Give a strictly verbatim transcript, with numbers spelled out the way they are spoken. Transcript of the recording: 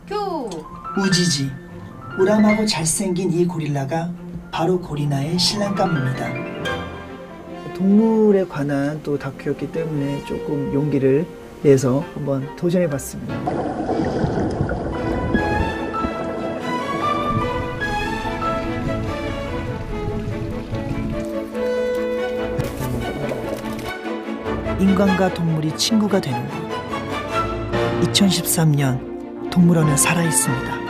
큐! 우지지. 우람하고 잘생긴 이 고릴라가 바로 고리나의 신랑감입니다. 동물에 관한 또 다큐였기 때문에 조금 용기를 내서 한번 도전해봤습니다. 인간과 동물이 친구가 되는 곳. 이천십삼 년 동물원은 살아있습니다.